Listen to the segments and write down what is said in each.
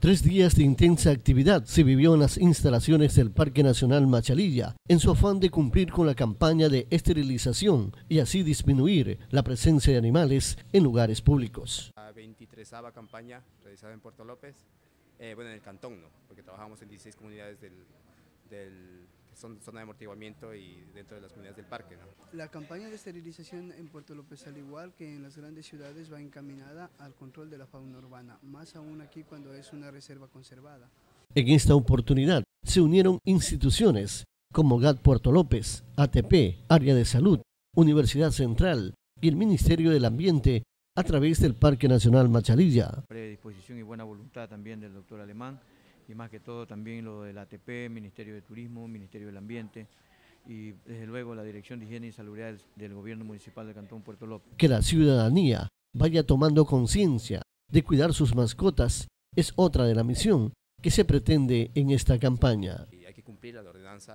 3 días de intensa actividad se vivió en las instalaciones del Parque Nacional Machalilla, en su afán de cumplir con la campaña de esterilización y así disminuir la presencia de animales en lugares públicos. La 23ª campaña realizada en Puerto López, en el cantón no, porque trabajamos en 16 comunidades que son zona de amortiguamiento y dentro de las comunidades del parque, ¿no? La campaña de esterilización en Puerto López, al igual que en las grandes ciudades, va encaminada al control de la fauna urbana, más aún aquí cuando es una reserva conservada. En esta oportunidad se unieron instituciones como GAT Puerto López, ATP, Área de Salud, Universidad Central y el Ministerio del Ambiente a través del Parque Nacional Machalilla. Predisposición y buena voluntad también del doctor Alemán y más que todo también lo del ATP, Ministerio de Turismo, Ministerio del Ambiente y desde luego la Dirección de Higiene y Salubridad del Gobierno Municipal del Cantón Puerto López. Que la ciudadanía vaya tomando conciencia de cuidar sus mascotas es otra de la misión que se pretende en esta campaña. Y hay que cumplir la ordenanza,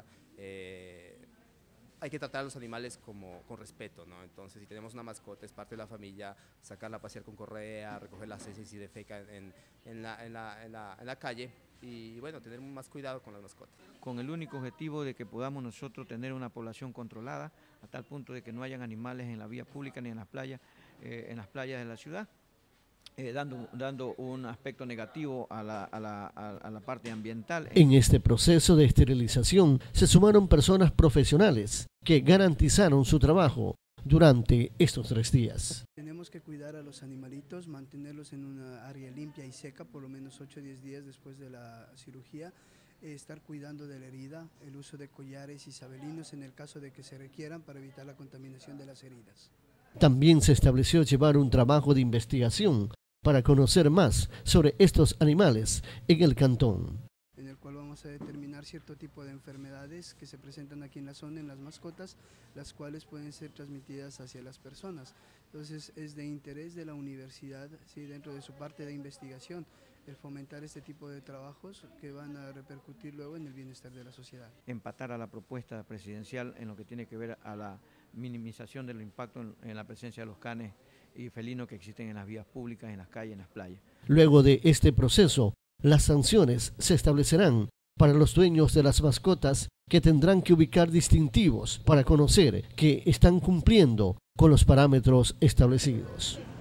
hay que tratar a los animales con respeto, ¿no? Entonces, si tenemos una mascota, es parte de la familia, sacarla a pasear con correa, recoger las heces y defeca en la calle y bueno, tener más cuidado con las mascotas. Con el único objetivo de que podamos nosotros tener una población controlada a tal punto de que no hayan animales en la vía pública ni en las playas de la ciudad. Dando un aspecto negativo a la parte ambiental. En este proceso de esterilización se sumaron personas profesionales que garantizaron su trabajo durante estos 3 días. Tenemos que cuidar a los animalitos, mantenerlos en una área limpia y seca por lo menos 8 o 10 días después de la cirugía, estar cuidando de la herida, el uso de collares isabelinos en el caso de que se requieran para evitar la contaminación de las heridas. También se estableció llevar un trabajo de investigación para conocer más sobre estos animales en el cantón. En el cual vamos a determinar cierto tipo de enfermedades que se presentan aquí en la zona, en las mascotas, las cuales pueden ser transmitidas hacia las personas. Entonces es de interés de la universidad, ¿sí?, dentro de su parte de investigación, el fomentar este tipo de trabajos que van a repercutir luego en el bienestar de la sociedad. Empatar a la propuesta presidencial en lo que tiene que ver a la minimización del impacto en la presencia de los canes y felinos que existen en las vías públicas, en las calles, en las playas. Luego de este proceso, las sanciones se establecerán para los dueños de las mascotas que tendrán que ubicar distintivos para conocer que están cumpliendo con los parámetros establecidos.